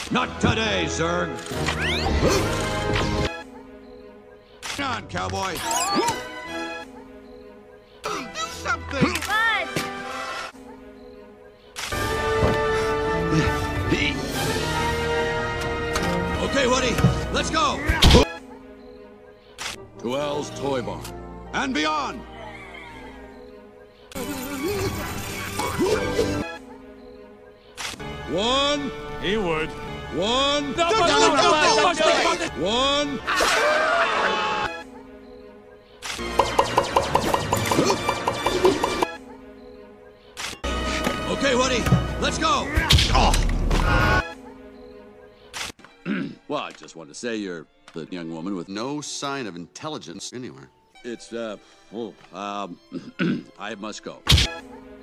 Not today, Zerg. Come on, cowboy. Do something. Buzz! Okay, Woody, let's go. To El's Toy Barn and beyond. One. He would. One. No, One. Okay, Woody, let's go. Well, I just wanted to say you're the young woman with no sign of intelligence anywhere. It's, I must go.